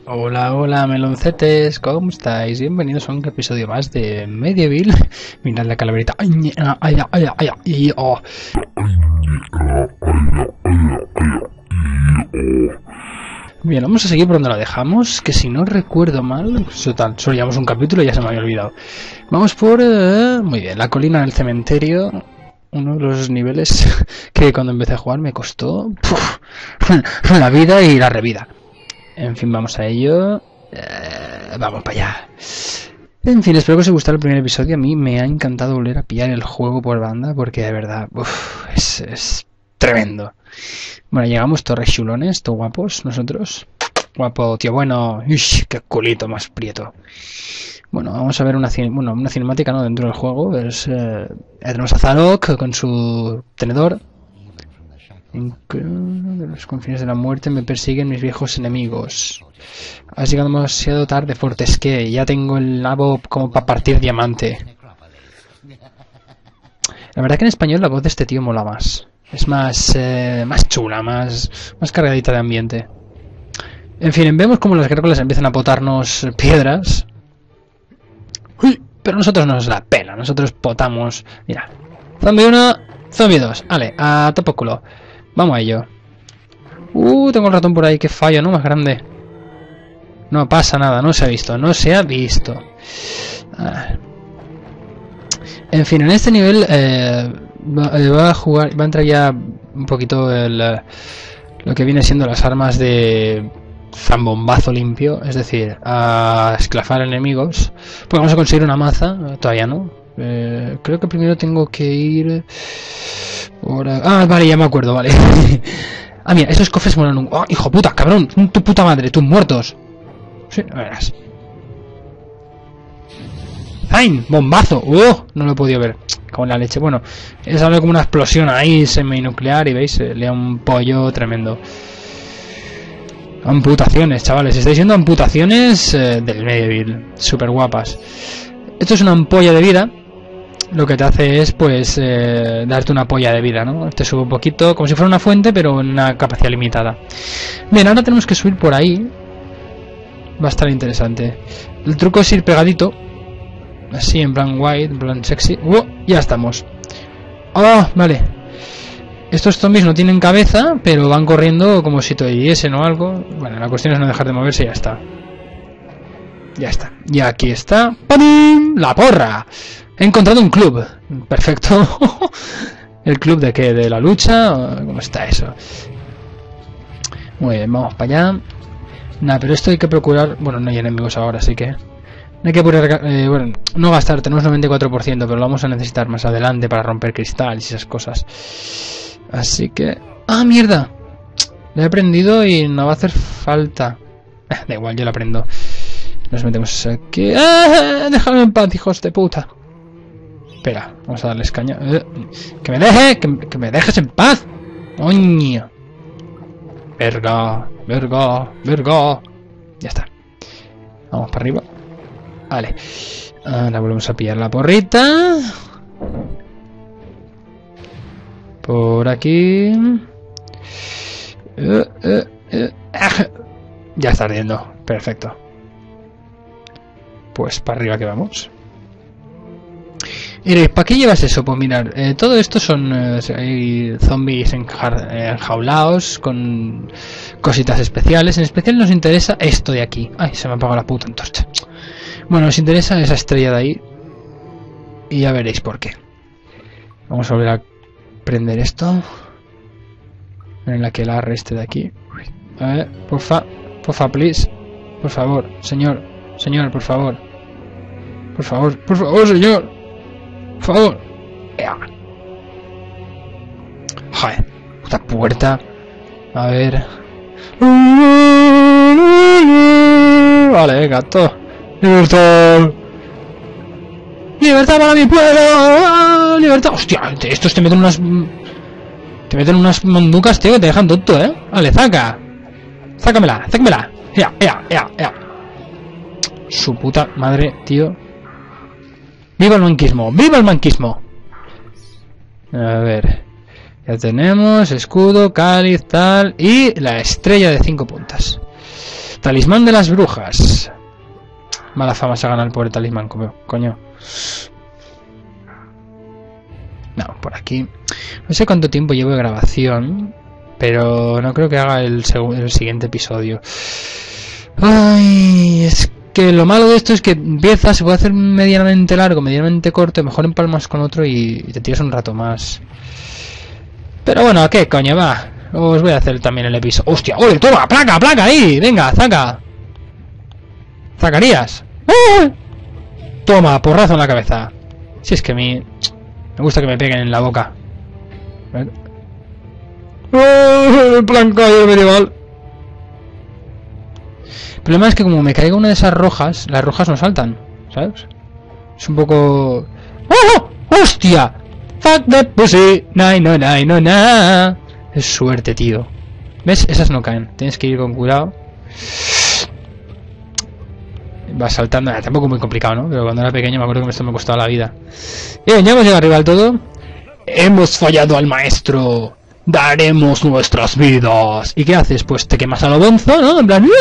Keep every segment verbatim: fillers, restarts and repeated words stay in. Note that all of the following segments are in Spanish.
Hola, hola, meloncetes, ¿cómo estáis? Bienvenidos a un episodio más de Medieval. Mirad la calaverita. Ay, ay, ay, ay, ay, ay, oh. Bien, vamos a seguir por donde lo dejamos, que si no recuerdo mal, total, solo llevamos un capítulo y ya se me había olvidado. Vamos por... Uh, muy bien, la colina del cementerio. Uno de los niveles que cuando empecé a jugar me costó puf, la vida y la revida. En fin, vamos a ello. Eh, vamos para allá. En fin, espero que os haya gustado el primer episodio. A mí me ha encantado volver a pillar el juego por banda, porque de verdad, uf, es, es tremendo. Bueno, llegamos torres chulones, todos guapos, nosotros. Guapo, tío, bueno. Uy, qué culito más prieto. Bueno, vamos a ver una, bueno, una cinemática, ¿no? Dentro del juego. Es, eh, tenemos a Zarok con su tenedor. De los confines de la muerte me persiguen mis viejos enemigos. Ha llegado demasiado tarde, Fortesque. Ya tengo el nabo como para partir diamante. La verdad que en español la voz de este tío mola más. Es más, eh, más chula, más, más cargadita de ambiente. En fin, vemos como las gárgolas empiezan a potarnos piedras. Uy, pero nosotros nos la pela. Nosotros potamos. Mira. Zombie uno, zombie dos. Vale, a topo culo. Vamos a ello. Uh, tengo el ratón por ahí. Que fallo, ¿no? Más grande. No pasa nada. No se ha visto. No se ha visto. Ah. En fin, en este nivel eh, va, va a jugar... Va a entrar ya un poquito el, lo que viene siendo las armas de zambombazo limpio. Es decir, a esclafar enemigos. Pues vamos a conseguir una maza. Todavía no. Eh, creo que primero tengo que ir... Por... Ah, vale, ya me acuerdo, vale. Ah, mira, esos cofres molan un... ¡Oh, hijo puta, cabrón! ¡Tu puta madre! ¡Tus muertos! Sí, a verás. ¡Zain! ¡Bombazo! ¡Oh! No lo he podido ver. Con la leche. Bueno, es algo como una explosión ahí seminuclear y veis, le da un pollo tremendo. Amputaciones, chavales. Estáis viendo amputaciones eh, del Medieval. Súper guapas. Esto es una ampolla de vida. Lo que te hace es, pues, eh, darte una polla de vida, ¿no? Te sube un poquito, como si fuera una fuente, pero en una capacidad limitada. Bien, ahora tenemos que subir por ahí. Va a estar interesante. El truco es ir pegadito. Así, en plan white, en plan sexy. ¡Uh! Ya estamos. ¡Oh! Vale. Estos zombies no tienen cabeza, pero van corriendo como si tuviesen o algo. Bueno, la cuestión es no dejar de moverse y ya está. Ya está. Y aquí está. ¡Pum! ¡La porra! He encontrado un club. Perfecto. ¿El club de qué? ¿De la lucha? ¿Cómo está eso? Muy bien, vamos para allá. Nada, pero esto hay que procurar... Bueno, no hay enemigos ahora, así que... No hay que procurar... Eh, bueno, no gastar. Tenemos noventa y cuatro por ciento, pero lo vamos a necesitar más adelante para romper cristales y esas cosas. Así que... ¡Ah, mierda! Lo he aprendido y no va a hacer falta. Eh, da igual, yo lo aprendo. Nos metemos aquí... ¡Ah! ¡Déjame en paz, hijos de puta! Espera, vamos a darles caña. Eh, ¡Que me deje! Que, ¡Que me dejes en paz! ¡Coño! Verga, verga, verga. Ya está. Vamos para arriba. Vale. Ahora volvemos a pillar la porrita. Por aquí. Eh, eh, eh. Ya está ardiendo. Perfecto. Pues para arriba que vamos. Y ¿para qué llevas eso? Pues mirar, eh, todo esto son eh, hay zombies enjaulados con cositas especiales. En especial nos interesa esto de aquí. Ay, se me ha apagado la puta antorcha. Bueno, nos interesa esa estrella de ahí. Y ya veréis por qué. Vamos a volver a prender esto. En la que la este de aquí. A ver, porfa, porfa, please. Por favor, señor, señor, por favor. Por favor, por favor, señor. Por favor. Joder, puta puerta. A ver. Vale, gato. Libertad. Libertad para mi pueblo. Libertad. Hostia, estos te meten unas... Te meten unas manducas, tío, que te dejan tonto, ¿eh? Vale, saca. Sácamela, sácamela. Ya, ya, ya, ya. Su puta madre, tío. ¡Viva el manquismo! ¡Viva el manquismo! A ver. Ya tenemos escudo, cáliz, tal. Y la estrella de cinco puntas. Talismán de las brujas. Mala fama se gana el pobre talismán, coño. No, por aquí. No sé cuánto tiempo llevo de grabación, pero no creo que haga el, el siguiente episodio. Ay, es que lo malo de esto es que empieza, se puede hacer medianamente largo, medianamente corto, mejor empalmas con otro y te tiras un rato más. Pero bueno, ¿qué coño va? Os voy a hacer también el episodio. ¡Hostia! ¡Oye, toma! ¡Placa, placa ahí! ¡Venga, zaca! ¡Zacarías! ¡Ah! Toma, porrazo en la cabeza. Si es que a mí me gusta que me peguen en la boca. ¡Oh! El plan caído medieval. El problema es que como me caiga una de esas rojas, las rojas no saltan, ¿sabes? Es un poco... ¡Oh! ¡Hostia! ¡Fuck the pussy! ¡No, no, no, no, no! Es suerte, tío. ¿Ves? Esas no caen. Tienes que ir con cuidado. Va saltando. Ah, tampoco muy complicado, ¿no? Pero cuando era pequeño me acuerdo que esto me costaba la vida. Bien, ya hemos llegado arriba del todo. Hemos fallado al maestro. Daremos nuestras vidas. ¿Y qué haces? Pues te quemas a lo bonzo, ¿no? En plan...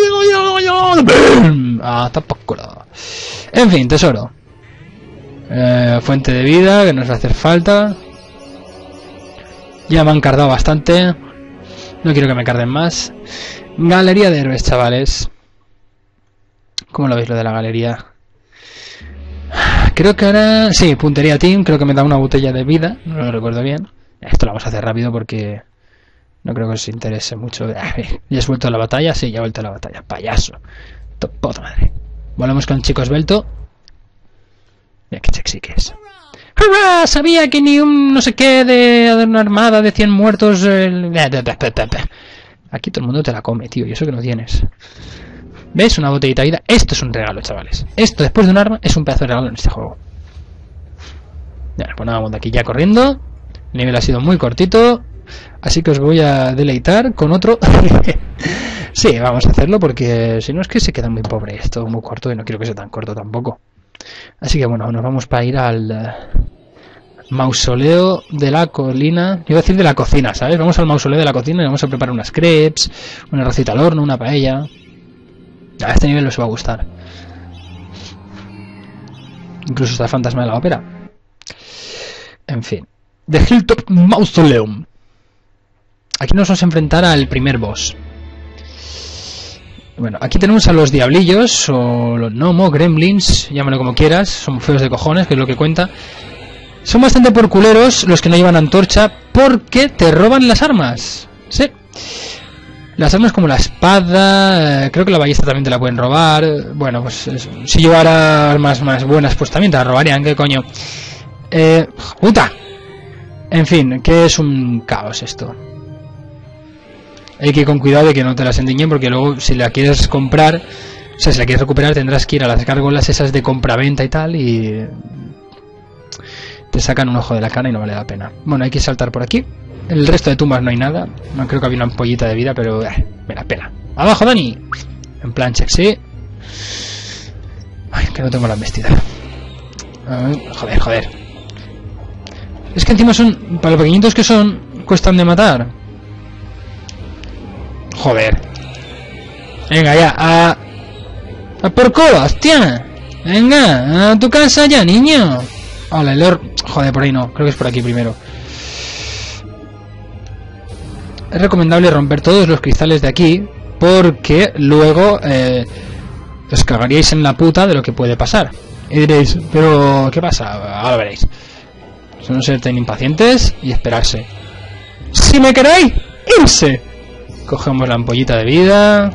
Ah, tampoco. En fin, tesoro. Eh, fuente de vida, que nos va a hacer falta. Ya me han cardado bastante. No quiero que me carden más. Galería de héroes, chavales. ¿Cómo lo veis lo de la galería? Creo que ahora... Sí, puntería team. Creo que me da una botella de vida. No lo recuerdo bien. Esto lo vamos a hacer rápido porque... No creo que os interese mucho. ¿Ya has vuelto a la batalla? Sí, ya he vuelto a la batalla. Payaso. Puta madre. Volvemos con Chico Esbelto. Mira qué sexy que es. ¡Hurra! Sabía que ni un no sé qué de una armada de cien muertos... Eh... Aquí todo el mundo te la come, tío. Y eso que no tienes. ¿Ves? Una botellita de vida. Esto es un regalo, chavales. Esto después de un arma es un pedazo de regalo en este juego. Ya, pues nada, vamos de aquí ya corriendo. El nivel ha sido muy cortito. Así que os voy a deleitar con otro. Sí, vamos a hacerlo porque si no es que se queda muy pobre esto, muy corto, y no quiero que sea tan corto tampoco. Así que bueno, nos vamos para ir al uh, mausoleo de la colina. Iba a decir de la cocina, ¿sabes? Vamos al mausoleo de la cocina y vamos a preparar unas crepes, una arrocita al horno, una paella. A este nivel os va a gustar. Incluso está el fantasma de la ópera. En fin. The Hilltop Mausoleum. Aquí nos vamos a enfrentar al primer boss. Bueno, aquí tenemos a los diablillos, o los gnomos, gremlins, llámalo como quieras. Son feos de cojones, que es lo que cuenta. Son bastante porculeros los que no llevan antorcha, porque te roban las armas. Sí. Las armas como la espada, eh, creo que la ballesta también te la pueden robar. Bueno, pues es, si llevara armas más buenas, pues también te la robarían, ¿qué coño? Eh, ¡puta! En fin, que es un caos esto. Hay que ir con cuidado de que no te las endiñen, porque luego si la quieres comprar, o sea, si la quieres recuperar tendrás que ir a las gárgolas esas de compra-venta y tal, y te sacan un ojo de la cara y no vale la pena. Bueno, hay que saltar por aquí. El resto de tumbas no hay nada. No creo que había una ampollita de vida, pero eh, me la pela. ¡Abajo, Dani! En plan sexy. Ay, que no tengo la embestida. Ay, joder, joder. Es que encima son... Para los pequeñitos que son, cuestan de matar. Joder. Venga, ya. A... A por culo, hostia. Venga, a tu casa ya, niño. Hola, el or... Joder, por ahí no. Creo que es por aquí primero. Es recomendable romper todos los cristales de aquí, porque luego eh, os cagaríais en la puta de lo que puede pasar. Y diréis, pero ¿qué pasa? Ahora veréis. Son ser tan impacientes y esperarse. Si me queréis, irse. Cogemos la ampollita de vida.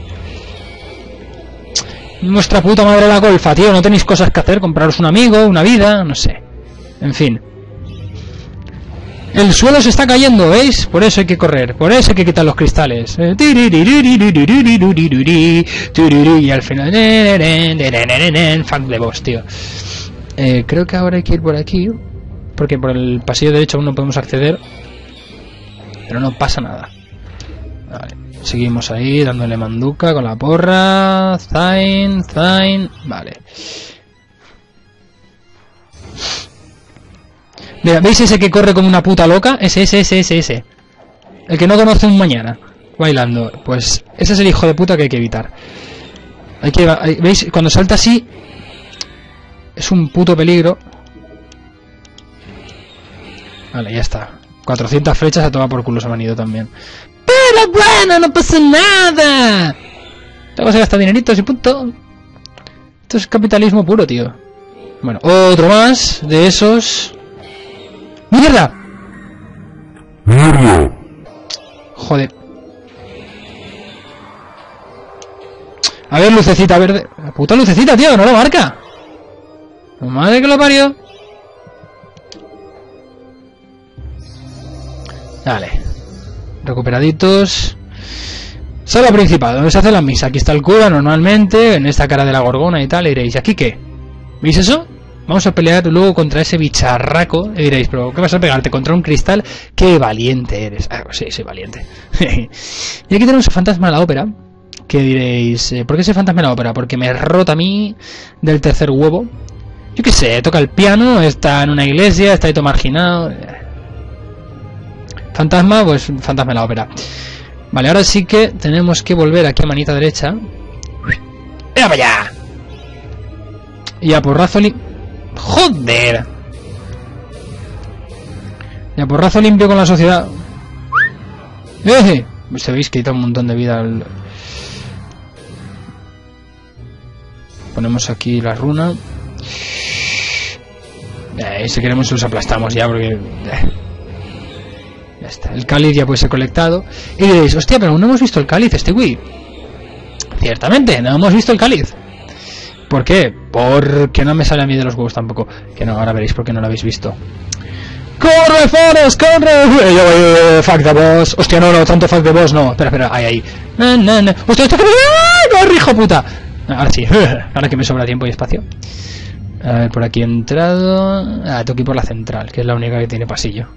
Nuestra puta madre la golfa, tío. No tenéis cosas que hacer, compraros un amigo, una vida, no sé. En fin. El suelo se está cayendo, ¿veis? Por eso hay que correr, por eso hay que quitar los cristales. Y al final... Fuck de boss, tío. Eh, creo que ahora hay que ir por aquí, porque por el pasillo derecho aún no podemos acceder. Pero no pasa nada. Vale, seguimos ahí dándole manduca con la porra. Zain, Zain... Vale. Mira, ¿veis ese que corre como una puta loca? Ese, ese, ese, ese, ese. El que no conoce un mañana. bailando. Pues ese es el hijo de puta que hay que evitar. Hay que, hay, ¿veis? Cuando salta así es un puto peligro. Vale, ya está. cuatrocientas flechas a tomar por culo se me han ido también. Pero bueno, no pasa nada. Te vas a gastar dineritos y punto. Esto es capitalismo puro, tío. Bueno, otro más de esos. ¡Mierda! ¡Mierda! Joder. A ver, lucecita verde. La puta lucecita, tío, no lo marca. Madre que lo parió. Vale. Recuperaditos. Sala principal, donde se hace la misa. Aquí está el cura normalmente, en esta cara de la gorgona y tal. Y diréis, ¿aquí qué? ¿Veis eso? Vamos a pelear luego contra ese bicharraco. Y diréis, ¿pero qué vas a pegarte? ¿Contra un cristal? ¡Qué valiente eres! Ah, sí, soy valiente. Y aquí tenemos el fantasma de la ópera. Que diréis, ¿por qué ese fantasma de la ópera? Porque me rota a mí del tercer huevo. Yo qué sé, toca el piano, está en una iglesia, está ahí todo marginado. Fantasma, pues fantasma de la ópera. Vale, ahora sí que tenemos que volver aquí a manita derecha. ¡Venga para allá! Y a porrazo limpio. ¡Joder! Y a porrazo limpio con la sociedad. ¡Eh! Se veis que quita un montón de vida al... Ponemos aquí la runa. Eh, si queremos los aplastamos ya porque... Eh. Ya está. El cáliz ya puede ser colectado. Y diréis, hostia, pero no hemos visto el cáliz, este Wii. Ciertamente, no hemos visto el cáliz. ¿Por qué? Porque no me sale a mí de los huevos tampoco. Que no, ahora veréis porque no lo habéis visto. ¡Corre, Forrest, corre! Yo, eh, fuck the boss. Hostia, no, no, tanto fuck the boss, no. Espera, espera, ahí, ahí. No, no, no. Hostia, hostia, ¡corre, hijo puta! Ahora sí, ahora que me sobra tiempo y espacio. A ver, por aquí he entrado. Ah, tengo que ir por la central, que es la única que tiene pasillo.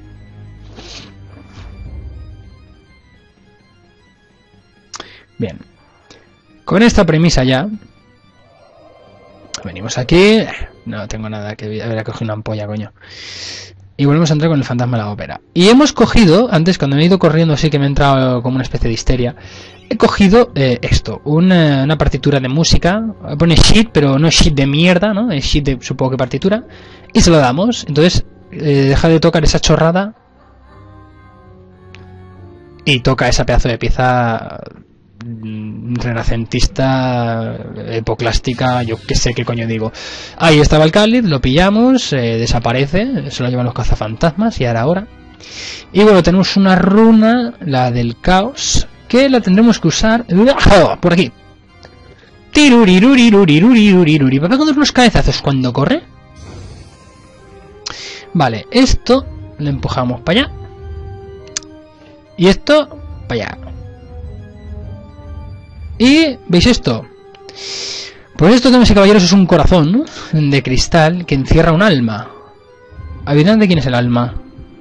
Bien. Con esta premisa ya. Venimos aquí. No tengo nada que haber cogido una ampolla, coño. Y volvemos a entrar con el fantasma de la ópera. Y hemos cogido, antes cuando me he ido corriendo así que me he entrado como una especie de histeria, he cogido eh, esto, una, una partitura de música, pone shit, pero no es shit de mierda, ¿no? Es shit de, supongo que partitura, y se lo damos. Entonces, eh, deja de tocar esa chorrada y toca esa pedazo de pieza renacentista, epoclástica, yo qué sé qué coño digo. Ahí estaba el cáliz, lo pillamos, eh, desaparece, se lo llevan los cazafantasmas y ahora ahora. Y bueno, tenemos una runa, la del caos, que la tendremos que usar por aquí. Tiruriruriruriruriruririruri. ¿Para cuando los cabezazos cuando corre? Vale, esto lo empujamos para allá. Y esto para allá. Y, ¿veis esto? Pues esto, damas y caballeros, es un corazón, ¿no? De cristal que encierra un alma. ¿Adivinan de quién es el alma?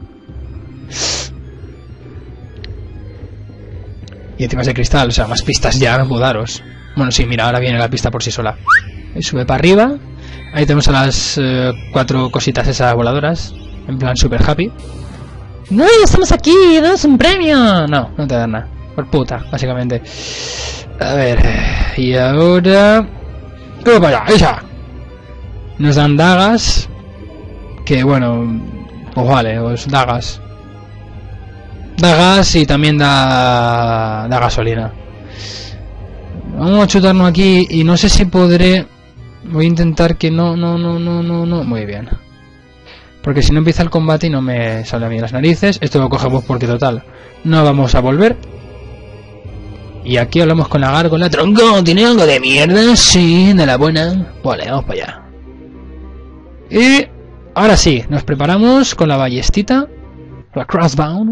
Y encima es de cristal, o sea, más pistas ya no puedo daros. Bueno, sí, mira, ahora viene la pista por sí sola. Y sube para arriba. Ahí tenemos a las eh, cuatro cositas esas voladoras. En plan super happy. ¡No, estamos aquí! ¡Danos un premio! No, no te dan nada. Por puta, básicamente. A ver, y ahora... ¡Vamos para allá! ¡Esa! Nos dan dagas. Que bueno... Pues vale, pues dagas. Dagas y también da... Da gasolina. Vamos a chutarnos aquí y no sé si podré... Voy a intentar que no, no, no, no, no, no... Muy bien. Porque si no empieza el combate y no me sale a mí las narices... Esto lo cogemos porque total... No vamos a volver... Y aquí hablamos con la gárgola. Tronco, ¿tiene algo de mierda? Sí, de la buena. Vale, vamos para allá. Y ahora sí, nos preparamos con la ballestita, la crossbow.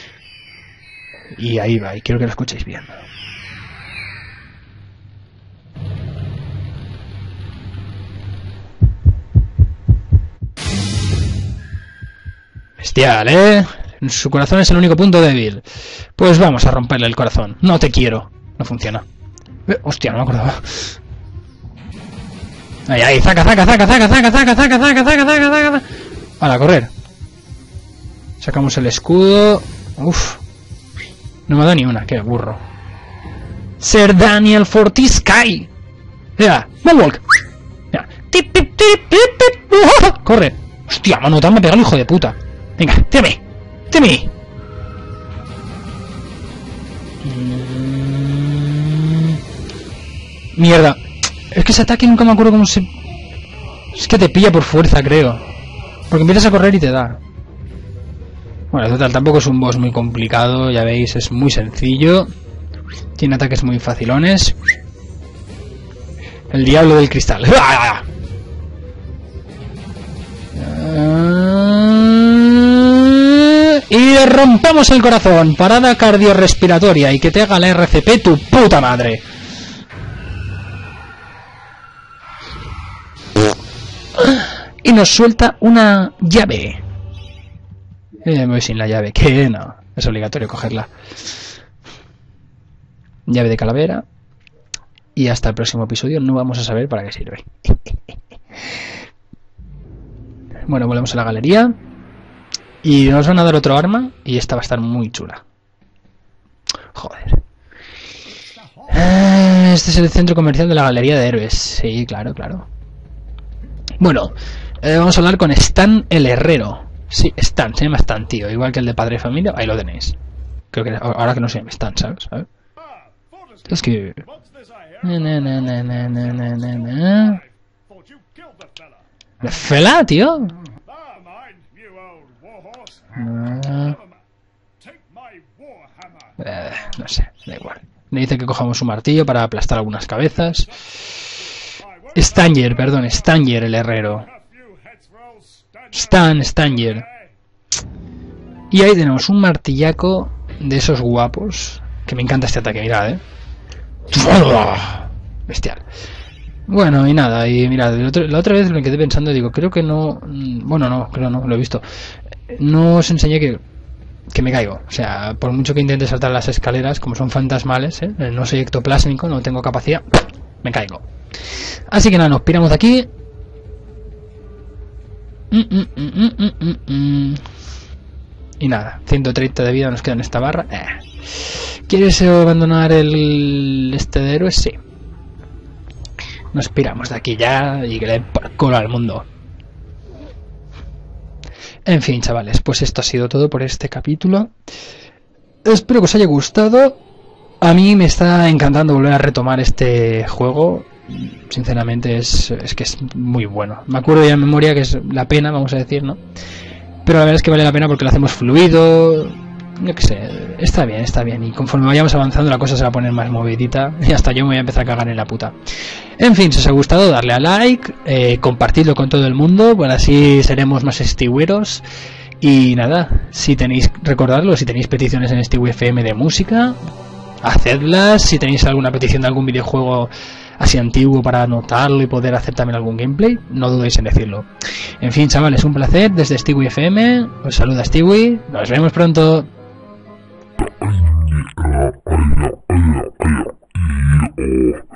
Y ahí va, y quiero que lo escuchéis bien. Bestial, ¿eh? Su corazón es el único punto débil. Pues vamos a romperle el corazón. No te quiero. No funciona. Eh, hostia, no me acordaba. Ahí, ahí, zaca, zaca, zaca, zaca, zaca, zaca, zaca, zaca, zaca, zaca, zaca. Para correr. Sacamos el escudo. Uf. No me ha dado ni una, qué burro. Ser Daniel Fortisky. Mira, Moonwalk. Mira. Tip, tip, tip, tip, tip. ¡Oh! Corre. Hostia, mano, te me ha pegado el hijo de puta. Venga, tírame. Tírame. Mierda. Es que ese ataque nunca me acuerdo cómo se... Es que te pilla por fuerza, creo. Porque empiezas a correr y te da. Bueno, total, tampoco es un boss muy complicado. Ya veis, es muy sencillo. Tiene ataques muy facilones. El diablo del cristal. Y le rompemos el corazón. Parada cardiorrespiratoria. Y que te haga la R C P tu puta madre. Y nos suelta una llave. Eh, me voy sin la llave. Que no. Es obligatorio cogerla. Llave de calavera. Y hasta el próximo episodio no vamos a saber para qué sirve. Bueno, volvemos a la galería. Y nos van a dar otro arma. Y esta va a estar muy chula. Joder. Eh, este es el centro comercial de la galería de héroes. Sí, claro, claro. Bueno, eh, vamos a hablar con Stan el herrero. Sí, Stan, se llama Stan, tío. Igual que el de Padre de Familia. Ahí lo tenéis. Creo que ahora que no se llama Stan, ¿sabes? ¿sabes? Es que... Na, na, na, na, na, na, na, na. ¿De fela, tío? Uh, eh, no sé, da igual. Me dice que cojamos un martillo para aplastar algunas cabezas. Stanger, perdón, Stanger el herrero. Stan, Stanger. Y ahí tenemos un martillaco de esos guapos. Que me encanta este ataque, mirad, eh. Bestial. Bueno, y nada, y mirad, la otra vez me quedé pensando, digo, creo que no... Bueno, no, creo no, lo he visto. No os enseñé que, que me caigo. O sea, por mucho que intente saltar las escaleras, como son fantasmales, ¿eh? No soy ectoplásmico, no tengo capacidad, me caigo. Así que nada, nos piramos de aquí. Mm, mm, mm, mm, mm, mm. Y nada, ciento treinta de vida nos queda en esta barra. Eh. ¿Quieres abandonar el este de héroes? Sí. Nos piramos de aquí ya y que le den por culo al mundo. En fin, chavales, pues esto ha sido todo por este capítulo. Espero que os haya gustado. A mí me está encantando volver a retomar este juego. Sinceramente es, es que es muy bueno. Me acuerdo ya en memoria que es la pena, vamos a decir, ¿no? Pero la verdad es que vale la pena porque lo hacemos fluido. Yo qué sé, está bien, está bien. Y conforme vayamos avanzando la cosa se va a poner más movidita. Y hasta yo me voy a empezar a cagar en la puta. En fin, si os ha gustado, darle a like, eh, compartidlo con todo el mundo. Bueno, así seremos más estigüeros. Y nada, si tenéis, recordadlo, si tenéis peticiones en Stewie F M de música, hacedlas. Si tenéis alguna petición de algún videojuego así antiguo para anotarlo y poder hacer también algún gameplay, no dudéis en decirlo. En fin, chavales, un placer desde Stewie F M. Os saluda Stewie. Nos vemos pronto. Ay, ay, ay, ay, ay, ay, ay, ay.